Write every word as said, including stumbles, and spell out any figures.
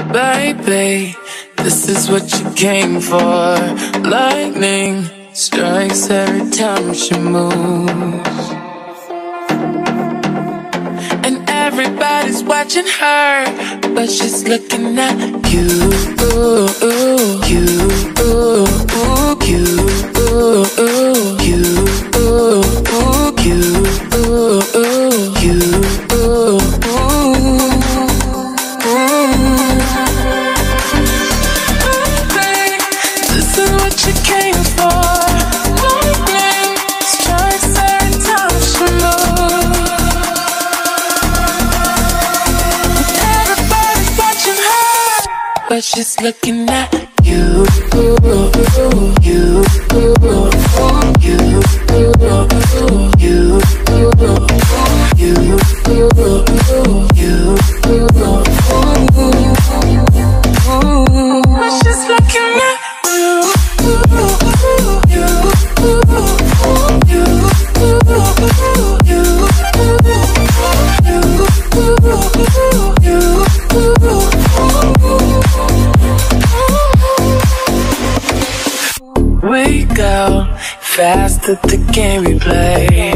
Baby, this is what you came for. Lightning strikes every time she moves, and everybody's watching her, but she's looking at you, you, you, you, you, you, but she's looking at you, you, you, you, you, but she's looking at we go fast at the game we play.